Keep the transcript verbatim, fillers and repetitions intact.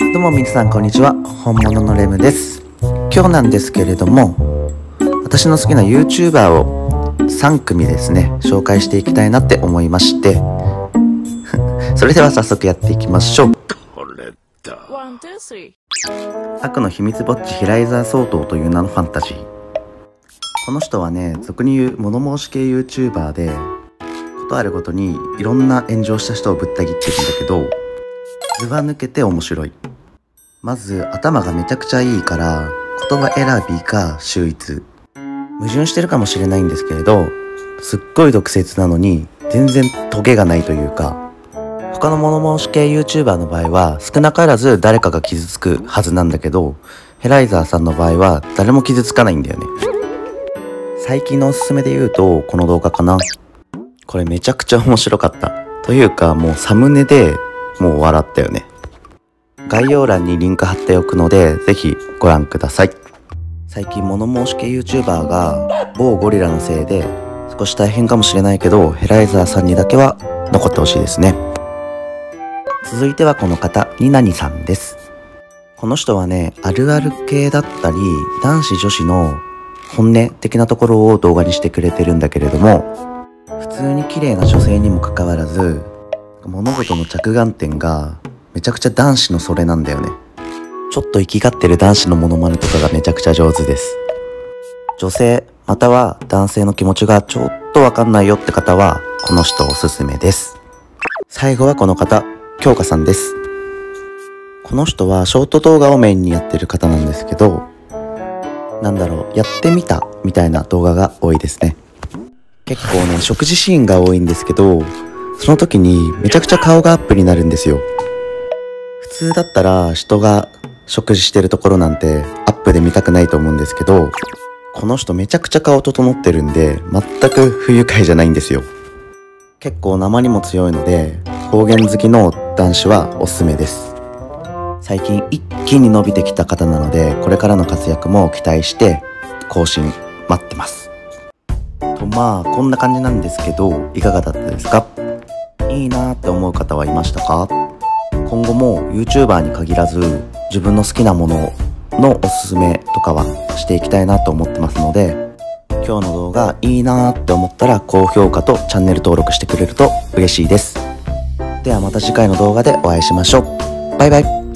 どうも皆さんこんにちは、本物のレムです。今日なんですけれども、私の好きな YouTuber をさん組ですね紹介していきたいなって思いましてそれでは早速やっていきましょう。これだ。悪の秘密ぼっち平井沢相当という名のファンタジー。この人はね、俗に言う物申し系 YouTuber で、ことあるごとにいろんな炎上した人をぶった切ってるんだけど、ずば抜けて面白い。まず頭がめちゃくちゃいいから言葉選びが秀逸。矛盾してるかもしれないんですけれど、すっごい毒舌なのに全然トゲがないというか、他の物申し系 YouTuber の場合は少なからず誰かが傷つくはずなんだけど、ヘライザーさんの場合は誰も傷つかないんだよね。最近のおすすめで言うとこの動画かな。これめちゃくちゃ面白かった。というかもうサムネでもう笑ったよね。概要欄にリンク貼っておくのでぜひご覧ください。最近物申し系 YouTuber が某ゴリラのせいで少し大変かもしれないけど、ヘライザーさんにだけは残ってほしいですね。続いてはこの方、ニナニさんです。この人はね、あるある系だったり男子女子の本音的なところを動画にしてくれてるんだけれども、普通に綺麗な女性にもかかわらず物事の着眼点がめちゃくちゃ男子のそれなんだよね。ちょっと生きがってる男子のモノマネとかがめちゃくちゃ上手です。女性または男性の気持ちがちょっとわかんないよって方はこの人おすすめです。最後はこの方、京香さんです。この人はショート動画をメインにやってる方なんですけど、なんだろう、やってみたみたいな動画が多いですね。結構ね、食事シーンが多いんですけど、その時にめちゃくちゃ顔がアップになるんですよ。普通だったら人が食事してるところなんてアップで見たくないと思うんですけど、この人めちゃくちゃ顔整ってるんで全く不愉快じゃないんですよ。結構生にも強いので方言好きの男子はおすすめです。最近一気に伸びてきた方なので、これからの活躍も期待して更新待ってます。とまあこんな感じなんですけど、いかがだったですか？いいなーって思う方はいましたか？今後も YouTuber に限らず自分の好きなもののおすすめとかはしていきたいなと思ってますので、今日の動画いいなーって思ったら高評価とチャンネル登録してくれると嬉しいです。ではまた次回の動画でお会いしましょう。バイバイ。